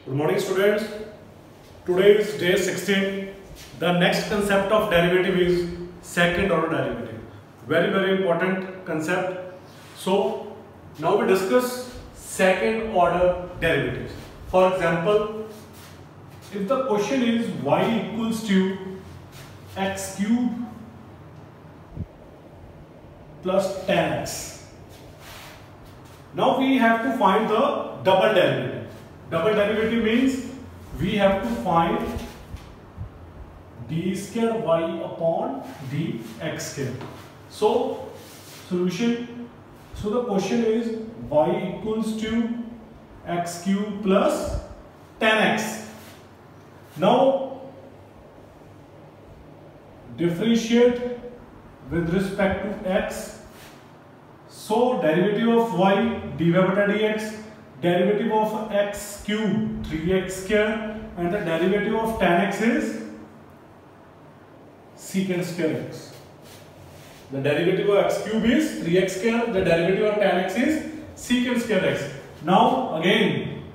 Good morning, students. Today is day 16. The next concept of derivative is second order derivative. Very important concept. So now we discuss second order derivatives. For example, if the question is y equals to x cube plus 10x. Now we have to find the double derivative. Double derivative means we have to find d square y upon dx square. So solution. So the question is y equals to x cube plus 10x. Now differentiate with respect to x. So derivative of y dy by dx, derivative of x cube 3x square, and the derivative of 10x is secant square x. The derivative of x cube is 3x square, the derivative of 10x is secant square x. Now again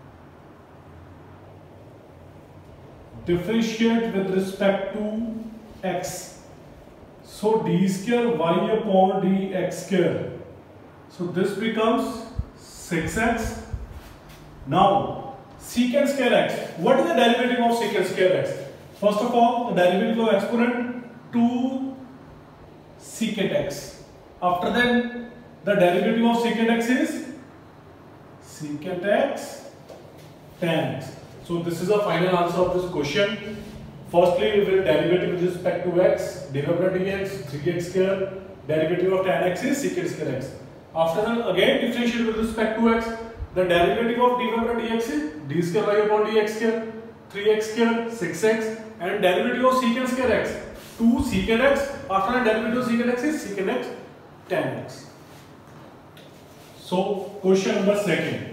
differentiate with respect to x. So d square y upon dx square. So this becomes 6x. Now secant square x. What is the derivative of secant square x? First of all, the derivative of exponent 2 secant x. After that, the derivative of secant x is secant x 10x. So this is the final answer of this question. Firstly, we will derivative with respect to x, dy by dx, 3x square, derivative of 10x is secant square x. After that, again differentiate with respect to x, the derivative of dy by dx is d square y upon dx square, 3x square, 6x, and derivative of secant square x, 2 secant x. After that, derivative of secant x is secant x 10x. So question number second.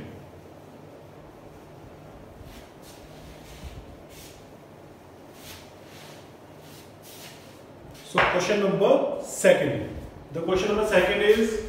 So question number second. The question number second is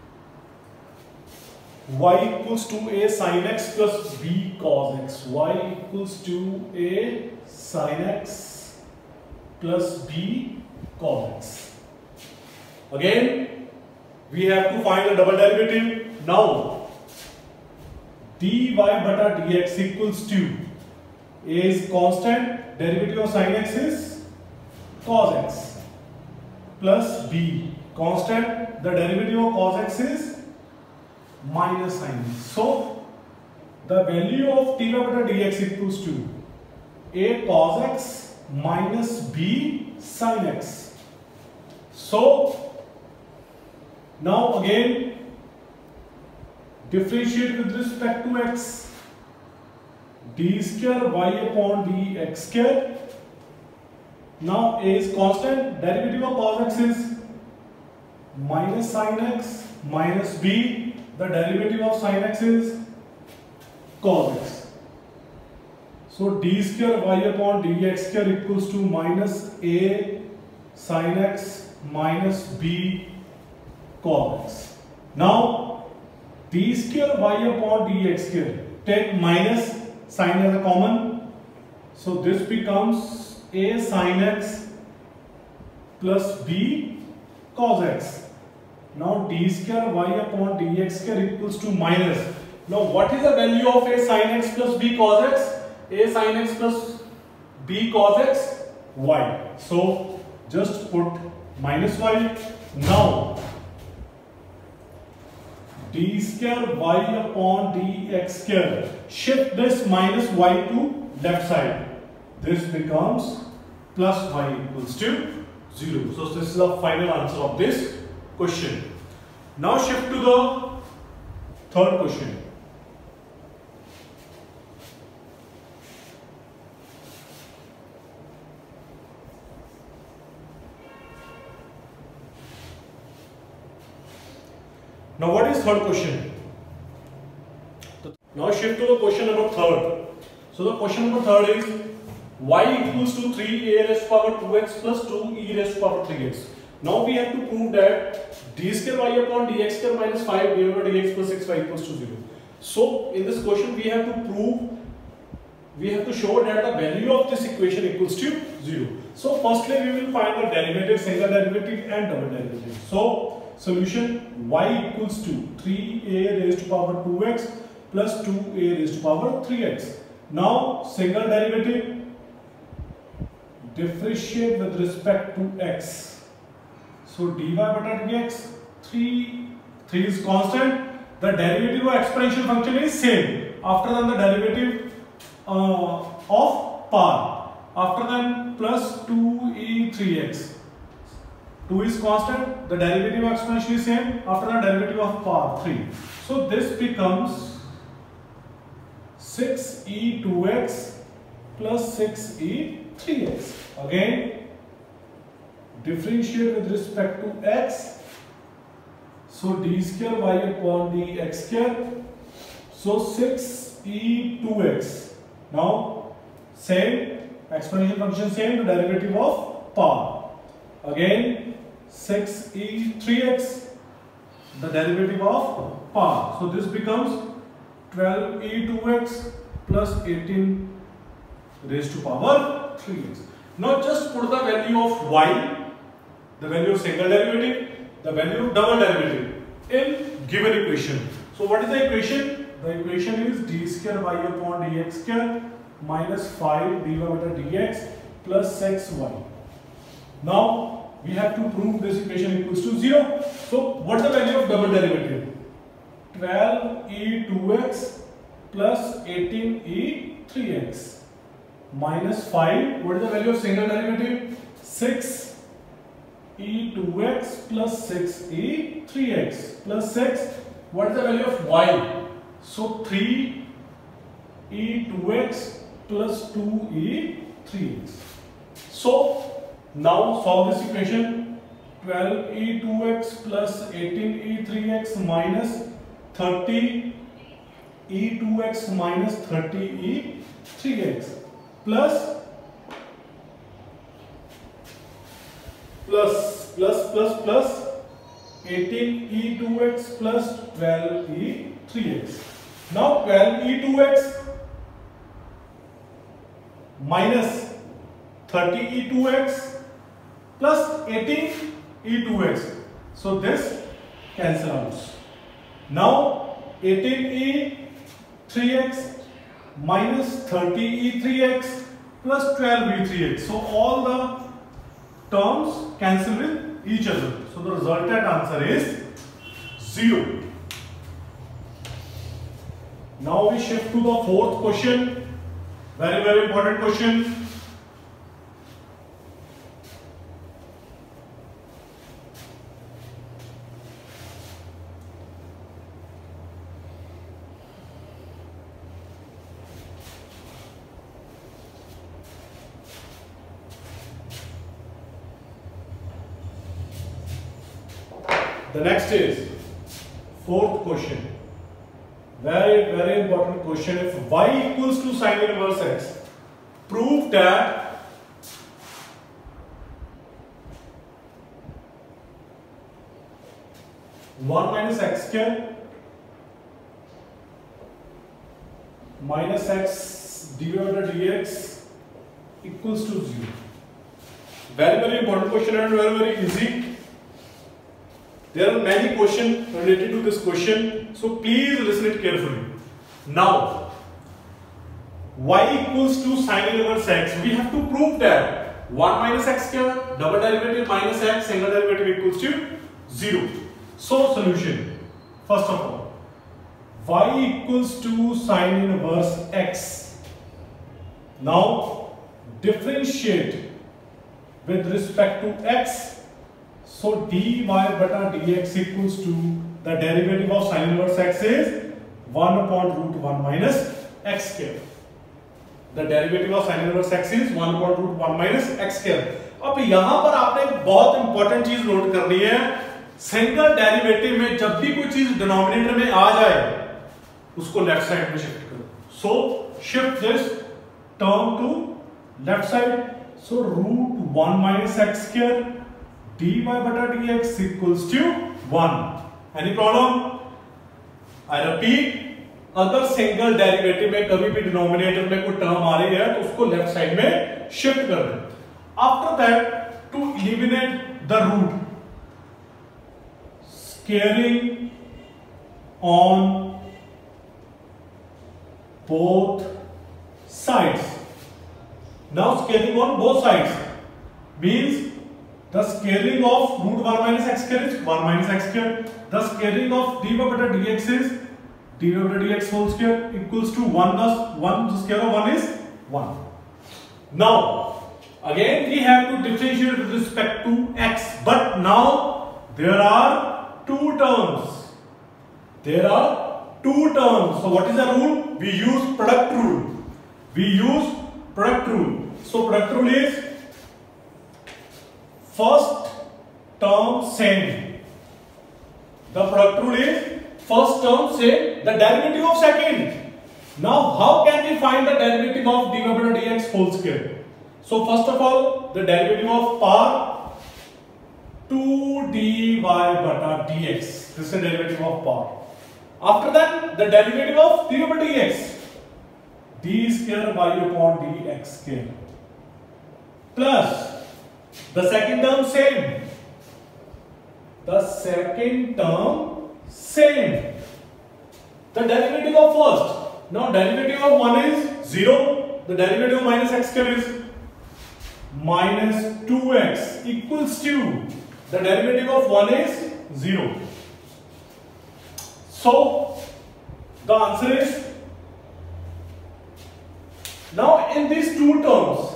y equals to a sin x plus b cos x. Y equals to a sin x plus b cos x. Again, we have to find a double derivative. Now, dy by dx equals to a is constant, derivative of sin x is cos x, plus b constant, the derivative of cos x is minus sin x. So the value of dy by dx equals to a cos x minus b sin x. So now again differentiate with respect to x, d square y upon dx square. Now a is constant, derivative of cos x is minus sin x minus b, the derivative of sin x is cos x. So d square y upon dx square equals to minus a sin x minus b cos x. Now d square y upon dx square, take minus sin as a common, so this becomes a sin x plus b cos x. Now d square y upon dx square equals to minus. Now what is the value of a sin x plus b cos x? A sin x plus b cos x, y. So just put minus y. Now d square y upon dx square, shift this minus y to left side. This becomes plus y equals to 0. So this is the final answer of this question. Now shift to the third question. Now what is third question? Now shift to the question number third. So the question number third is y equals to 3a raised to power 2x plus 2e raised to power 3x. Now we have to prove that d square y upon dx square minus 5 divided by dx plus 6y equals to 0. So in this question we have to prove we have to show that the value of this equation equals to 0. So firstly we will find the derivative, single derivative and double derivative. So solution y equals to 3a raised to power 2x plus 2a raised to power 3x. Now single derivative, differentiate with respect to x. So dy by dx, 3 is constant. The derivative of exponential function is same. After then the derivative of power. After then plus 2e 3x. 2 is constant. The derivative of exponential is same. After the derivative of power 3. So this becomes 6e 2x plus 6e 3x. Again, differentiate with respect to x. So d square y upon dx square. So 6e 2x. Now same exponential function, same, the derivative of power. Again 6e 3x, the derivative of power. So this becomes 12e 2x plus 18 raised to power 3x. Now just put the value of y, the value of single derivative, the value of double derivative in given equation. So what is the equation? The equation is d square y upon dx square minus 5 dy by dx plus 6y. Now we have to prove this equation equals to 0. So what is the value of double derivative? 12e 2x plus 18e 3x minus 5. What is the value of single derivative? 6e 2x plus 6e 3x plus 6. What is the value of y? So 3e 2x plus 2e 3x. So now solve this equation. 12e 2x plus 18e 3x minus 30e 2x minus 30e 3x plus 18e 2x plus 12e 3x. Now 12e 2x minus 30e 2x plus 18e 2x. So this cancel out. Now 18e 3x minus 30e 3x plus 12e 3x. So all the terms cancel with each other. So the resultant answer is 0. Now we shift to the fourth question. Very important question. The next is fourth question. Very important question. If y equals to sine inverse x, prove that one minus x square minus x divided by dx equals to 0. Very important question and very easy. There are many questions related to this question, so please listen it carefully. Now, y equals to sine inverse x. We have to prove that 1 minus x square, double derivative minus x, single derivative equals to 0. So, solution. First of all, y equals to sine inverse x. Now, differentiate with respect to x. So dy by dx equals to the derivative of sine inverse x is 1 upon root 1 minus x square. The derivative of sine inverse x is 1 upon root 1 minus x square. अब यहाँ पर आपने एक बहुत important चीज note करनी है. Single derivative में जब भी कोई चीज डिनोमिनेटर में आ जाए उसको लेफ्ट साइड में शिफ्ट करो. So shift this term to left side. So root 1 minus x square dy by dx equals to 1. Any problem? I repeat, अगर सिंगल डेरिवेटिव में कभी भी डिनोमिनेटर में कोई टर्म आ रही है तो उसको लेफ्ट साइड में शिफ्ट कर दें. After that to eliminate the root, squaring on both sides. Now scaling on both sides means the scaling of root 1 minus x square is 1 minus x square. The scaling of dy by dx is dy by dx whole square equals to 1 plus 1. The square of 1 is 1. Now again we have to differentiate with respect to x, but now there are two terms. There are two terms. So what is the rule? We use product rule. We use product rule. So product rule is first term same. The product rule is first term same, the derivative of second. Now how can we find the derivative of dy by dx whole square? So first of all, the derivative of power 2 dy by dx. This is the derivative of power. After that, the derivative of dy by dx, d square y upon dx square, plus the second term same. The second term same. The derivative of first. Now derivative of 1 is 0. The derivative of minus x square is minus 2x equals to, the derivative of 1 is 0. So the answer is, now in these two terms,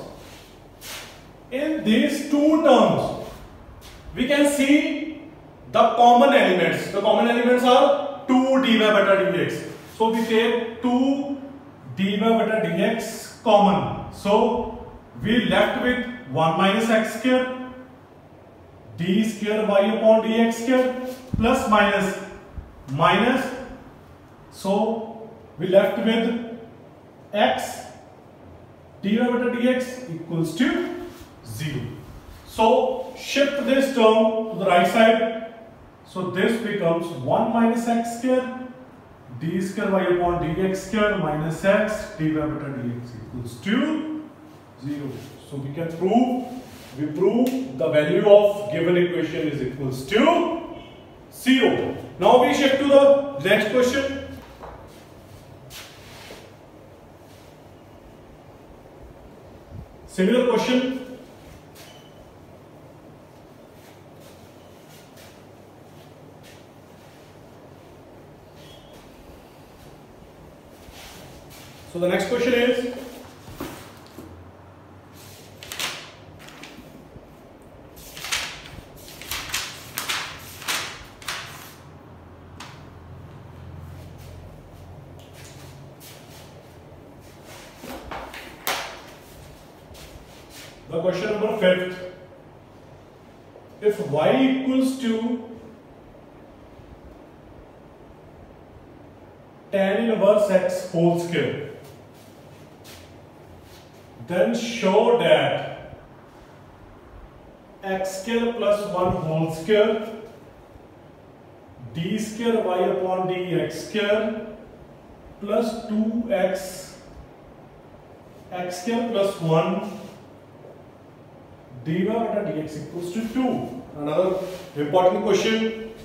we can see the common elements. The common elements are 2 dy by dx. So we take 2 dy by dx common. So we left with 1 minus x square, d square y upon dx square, plus minus, so we left with x dy by dx equals to 0. So shift this term to the right side. So this becomes 1 minus x square d square y upon dx square minus x dy by dx equals to 0. So we can prove the value of given equation is equals to 0. Now we shift to the next question. Similar question. So the next question is, the question number 5th. If y equals to tan inverse x whole square, then show that x square plus 1 whole square d square y upon dx square plus 2x x square plus 1 dy by dx equals to 2. Another important question.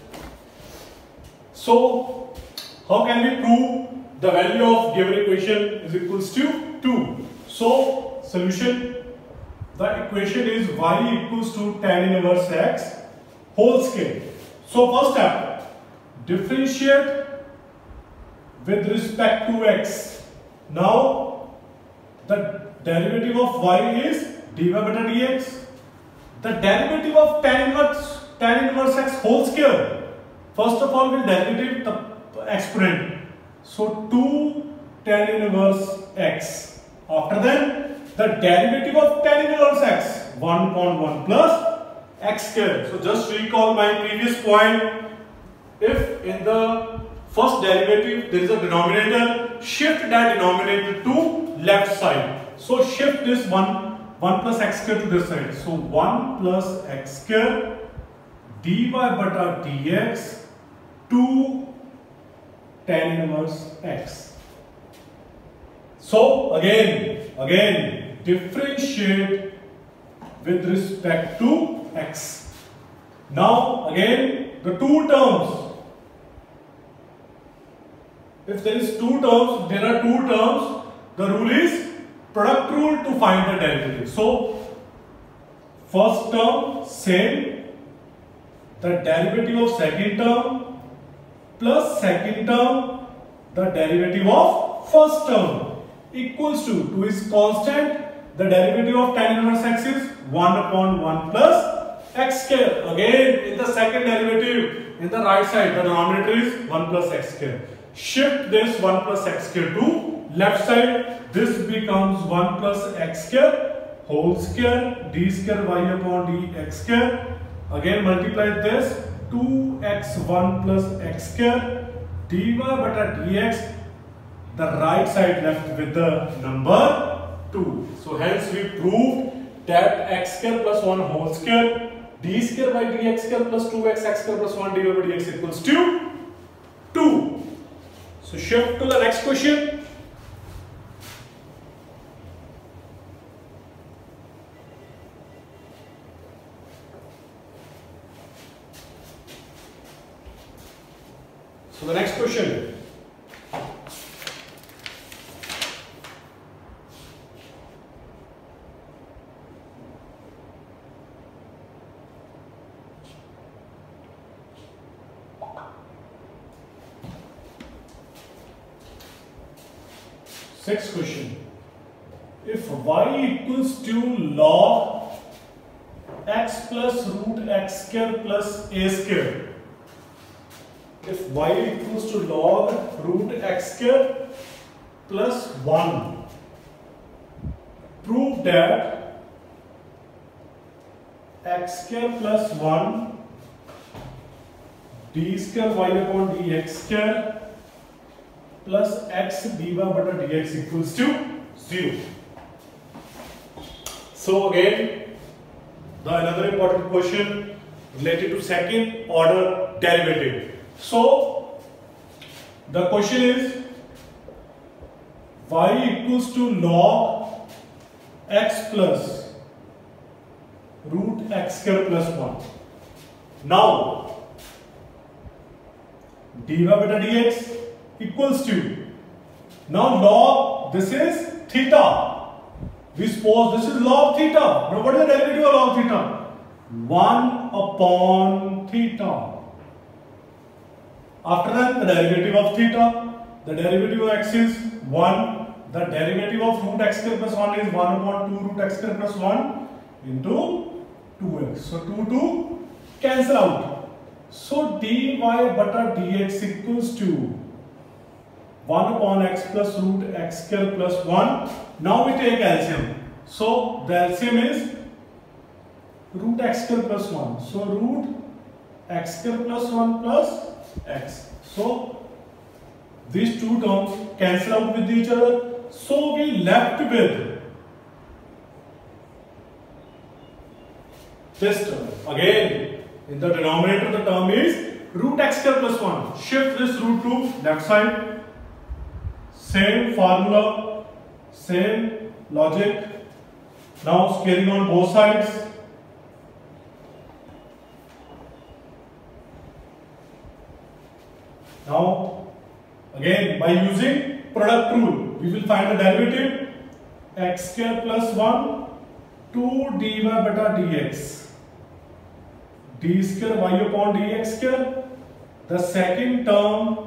So how can we prove the value of given equation is equals to 2? So solution, the equation is y equals to tan inverse x whole square. So first step, differentiate with respect to x. Now the derivative of y is dy by dx. The derivative of tan inverse x whole square, first of all we'll derivative the exponent. So 2 tan inverse x. After that, the derivative of tan inverse x, 1 upon 1 plus x square. So just recall my previous point. If in the first derivative there is a denominator, shift that denominator to left side. So shift this 1 plus x square to this side. So 1 plus x square dy by dx 2 tan inverse x. So again differentiate with respect to x. Now again the two terms. If there are two terms, the rule is product rule to find the derivative. So first term same, the derivative of second term plus second term the derivative of first term equals to 2 is constant. The derivative of tan inverse x is 1 upon 1 plus x square. Again in the second derivative in the right side the denominator is 1 plus x square. Shift this 1 plus x square to left side. This becomes 1 plus x square whole square d square y upon dx square. Again multiply this 2x1 plus x square dy bata dx. The right side left with the number 2. So hence we proved that x square plus 1 whole square d square by dx square plus 2x x square plus 1 dy by dx equals to 2. So shift to the next question. So the next question. Sixth question. If y equals to log x plus root x square plus a square. If y equals to log root x square plus 1, prove that x square plus 1 d square y upon dx square plus x dy bata dx equals to 0. So again, another important question related to second order derivative. So the question is y equals to log x plus root x square plus 1. Now dy bata dx equals to, now log, this is theta. We suppose this is log theta. Now what is the derivative of log theta? 1 upon theta. After that the derivative of theta, the derivative of x is 1. The derivative of root x square plus 1 is 1 upon 2 root x square plus 1 into 2x. So 2 cancel out. So dy bata dx equals to 1 upon x plus root x square plus 1. Now we take LCM. So the LCM is root x square plus 1. So root x square plus 1 plus x. So these two terms cancel out with each other. So we left with this term. Again, in the denominator the term is root x square plus 1. Shift this root to left side. Same formula, same logic. Now scaling on both sides. Now again by using product rule we will find the derivative x square plus 1 2 dy bata dx d square y upon dx square. The second term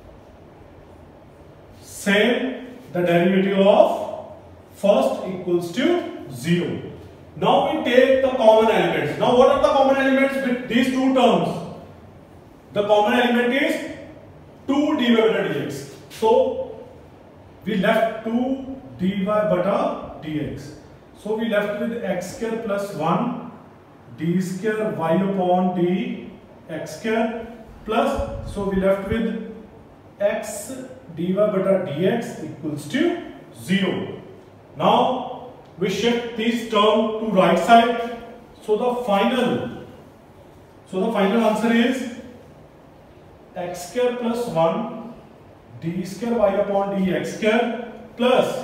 same, the derivative of first equals to 0. Now we take the common elements. Now what are the common elements with these two terms? The common element is 2 dy bata dx. So we left 2 dy bata dx. So we left with x square plus 1 d square y upon d x square plus, so we left with x dy bata dx equals to 0. Now we shift this term to right side. So the final answer is x square plus 1 d square y upon dx square plus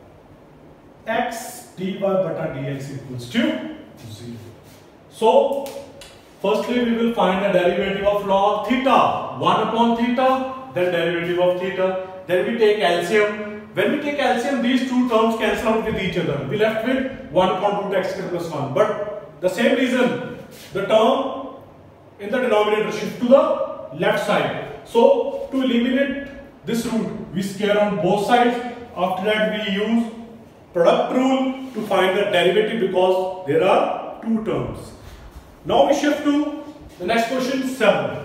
x dy bata dx equals to 0. So firstly we will find the derivative of log theta, 1 upon theta, then derivative of theta. Then we take LCM. When we take LCM, these two terms cancel out with each other. We left with 1 upon 2 x square plus 1. But the same reason, the term in the denominator shift to the left side. So to eliminate this root, we square on both sides. After that we use product rule to find the derivative because there are two terms. Now we shift to the next question 7.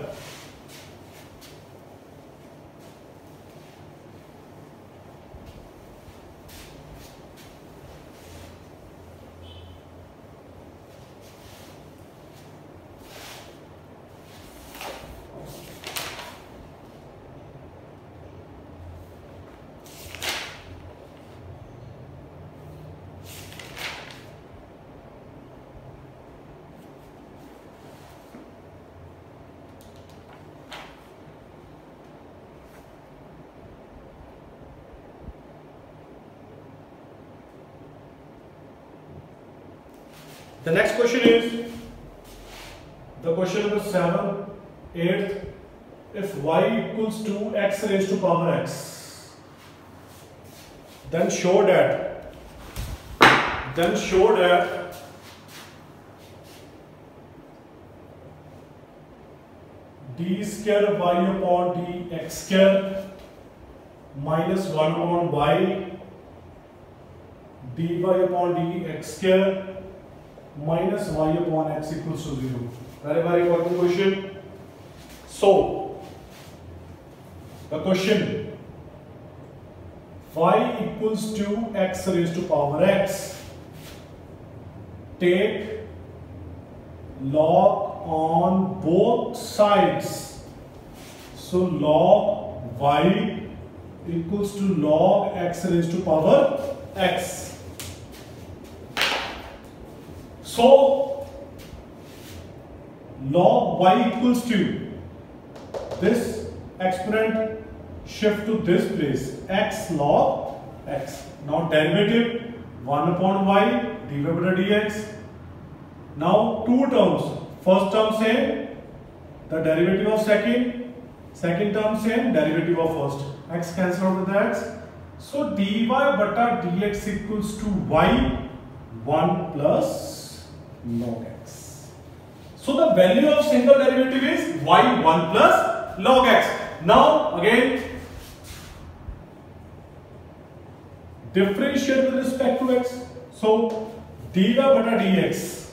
The next question is the question number 7, 8th. If y equals to x raised to power x, then show that d square y upon dx square minus 1 upon y dy upon dx square minus y upon x equals to 0. Very important question. So the question, y equals to x raised to power x, take log on both sides. So log y equals to log x raised to power x. So log y equals to this exponent shift to this place, x log x. Now derivative 1 upon y dy by dx. Now two terms. First term same, the derivative of second term same, derivative of first. X cancel out with x. So dy bata dx equals to y 1 plus log x. So the value of single derivative is y 1 plus log x. Now again differentiate with respect to x. So dy bata dx.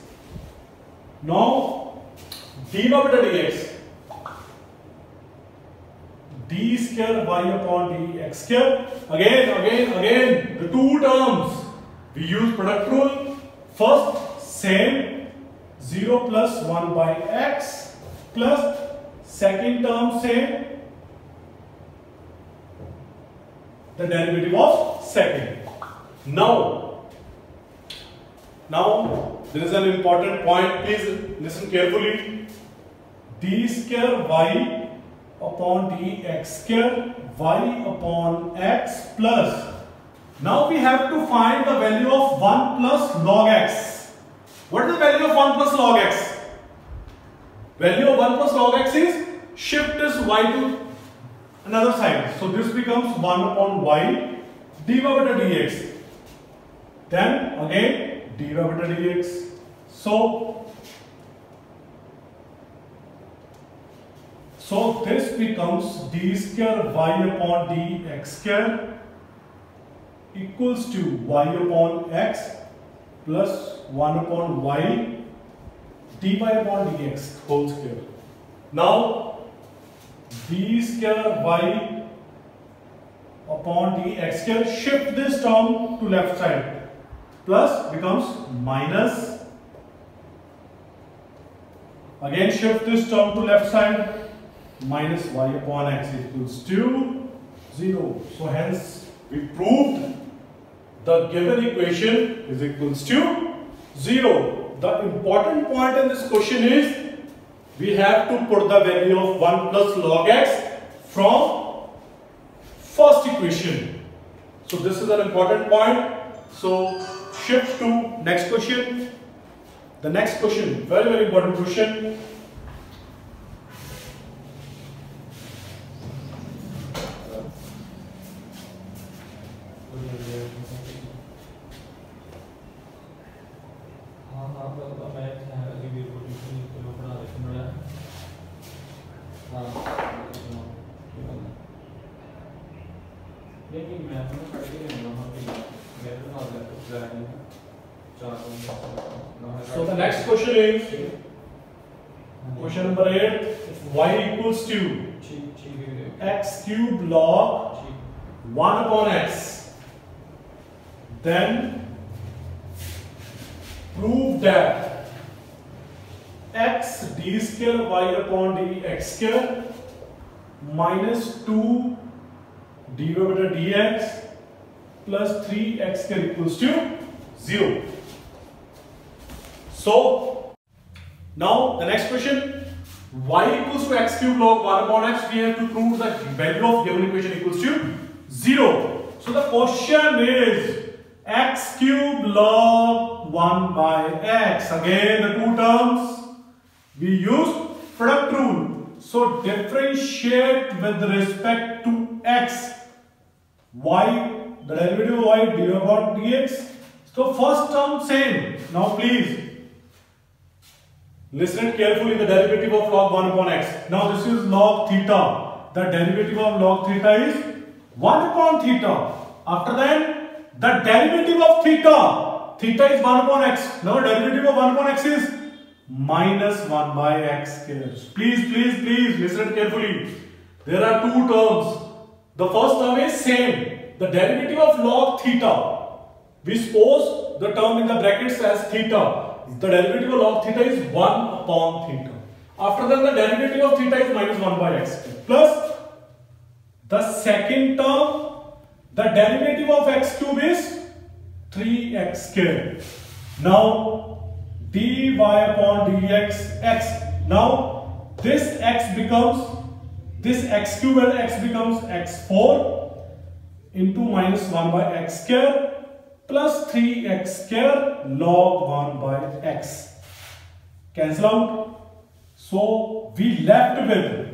Now dy bata dx, d square y upon dx square. Again the two terms we use product rule. First same 0 plus 1 by x plus second term same, the derivative of second. Now there is an important point, please listen carefully. D square y upon dx square y upon x plus, now we have to find the value of 1 plus log x. What is the value of 1 plus log x? Value of 1 plus log x is shift this y to another side. So this becomes 1 upon y dy by dx. Then again dy by dx. So this becomes d square y upon dx square equals to y upon x plus 1 upon y dy upon dx whole square. Now d square y upon dx square, shift this term to left side, plus becomes minus, again shift this term to left side, minus y upon x equals to 0. So hence we proved the given equation is equals to 0. The important point in this question is we have to put the value of 1 plus log x from first equation. So this is an important point. So shift to next question. The next question, very very important question. So the next question is question number 8. Y equals to x cube log 1 upon x. Then prove that x d square y upon d x square minus 2 dy by dx plus 3x square equals to 0. So now the next question, y equals to x cube log 1 upon x. We have to prove that value of given equation equals to 0. So the question is x cube log 1 by x. Again the two terms we use product rule. So differentiate with respect to x. Y, the derivative of y dy by dx. So first term same. Now please listen carefully, the derivative of log 1 upon x. Now this is log theta. The derivative of log theta is 1 upon theta. After that, the derivative of theta. Theta is 1 upon x. Now derivative of 1 upon x is minus 1 by x square. Please listen carefully. There are two terms. The first term is same. The derivative of log theta. We suppose the term in the brackets as theta. The derivative of log theta is 1 upon theta. After that, the derivative of theta is minus 1 by x square. Plus the second term, the derivative of x cube is 3x square. Now dy upon dx x. Now this x becomes, this x cube and x becomes x4 into minus 1 by x square plus 3x square log 1 by x. Cancel out. So we left with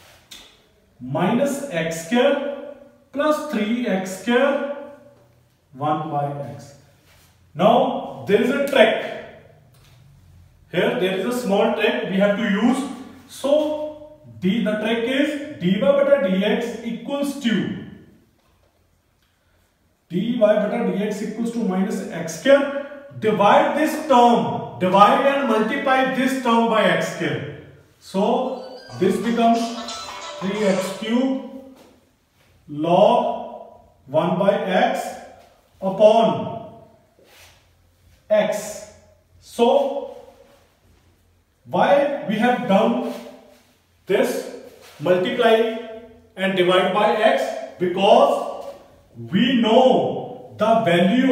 minus x square plus 3x square 1 by x. Now there is a trick. Here there is a small trick we have to use. So the trick is dy by dx equals to dy by dx equals to minus x square. Divide this term, divide and multiply this term by x square. So this becomes 3x cube log 1 by x upon x. So why we have done this multiply and divide by x? Because we know the value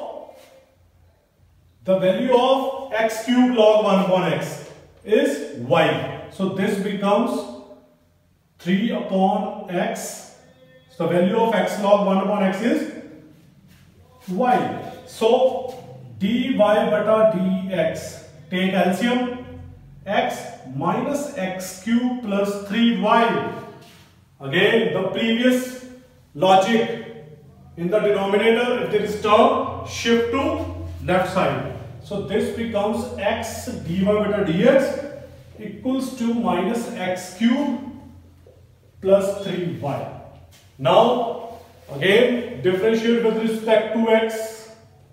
of x cube log 1 upon x is y. So this becomes 3 upon x. So the value of x log 1 upon x is y. So dy by dx, take LCM, x minus x cube plus 3y. Again the previous logic. In the denominator, if there is term, shift to left side. So this becomes x dy by dx equals to minus x cube plus 3y. Now again differentiate with respect to x.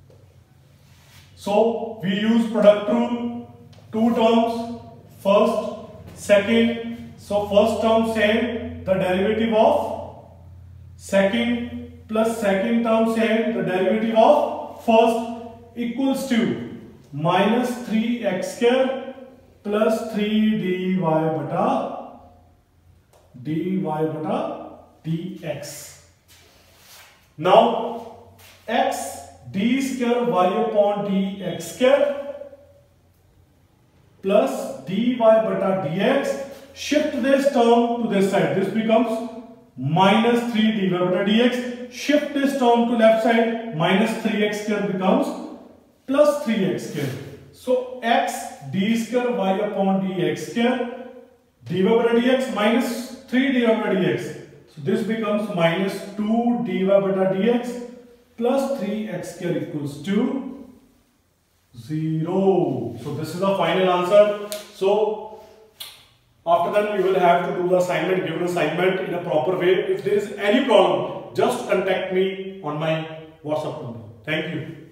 So we use product rule. Two terms, first, second. So first term same, the derivative of second plus second term same, the derivative of first equals to minus 3x square plus 3 dy by dx. Now x d square y upon dx square plus dy by dx. Shift this term to this side. This becomes minus 3 dy by dx. Shift this term to left side, minus 3x square becomes plus 3x square. So x d square y upon dx square, dy by dx minus 3 dy by dx. So this becomes minus 2 dy by dx plus 3x square equals to 0. So this is the final answer. So after that, you will have to do the assignment, given assignment in a proper way. If there is any problem, just contact me on my WhatsApp number. Thank you.